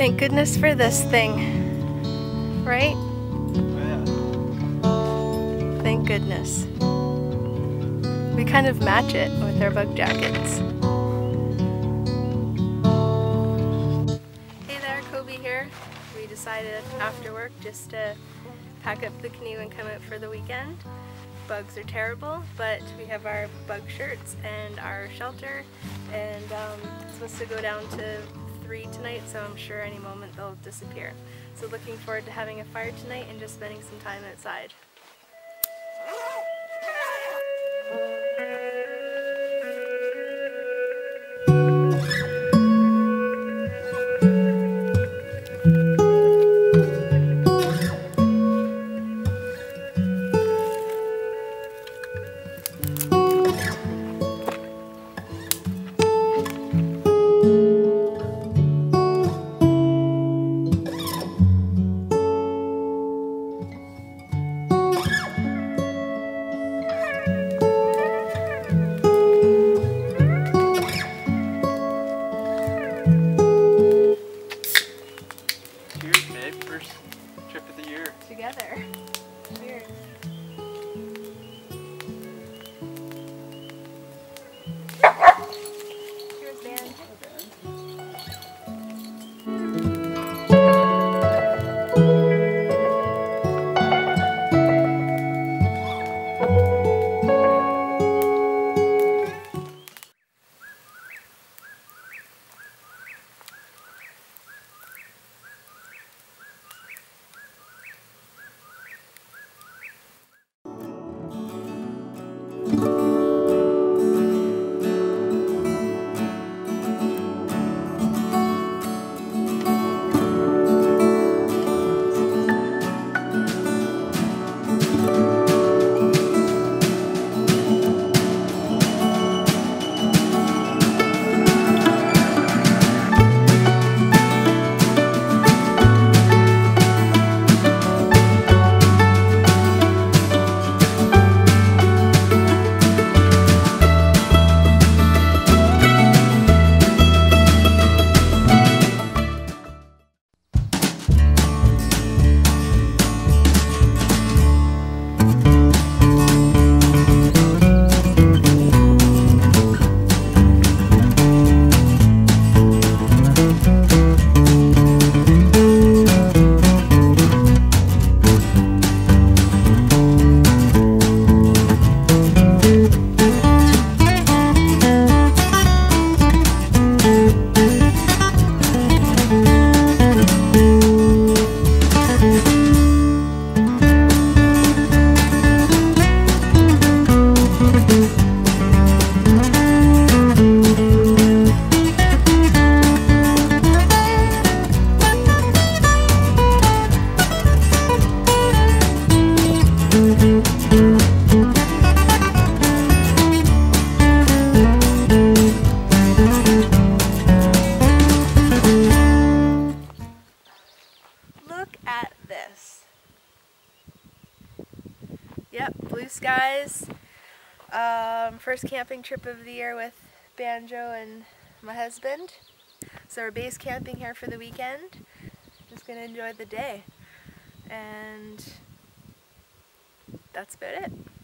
Thank goodness for this thing, right? Oh, yeah. Thank goodness. We kind of match it with our bug jackets. Hey there, Kobe here. We decided after work just to pack up the canoe and come out for the weekend. Bugs are terrible, but we have our bug shirts and our shelter, and it's supposed to go down to 3 tonight, so I'm sure any moment they'll disappear. So looking forward to having a fire tonight and just spending some time outside. Cheers, babe. First trip of the year. Together. Cheers. Cheers, Dan. Look at this. Yep, blue skies. First camping trip of the year with Banjo and my husband. So we're base camping here for the weekend. Just gonna enjoy the day. And that's about it.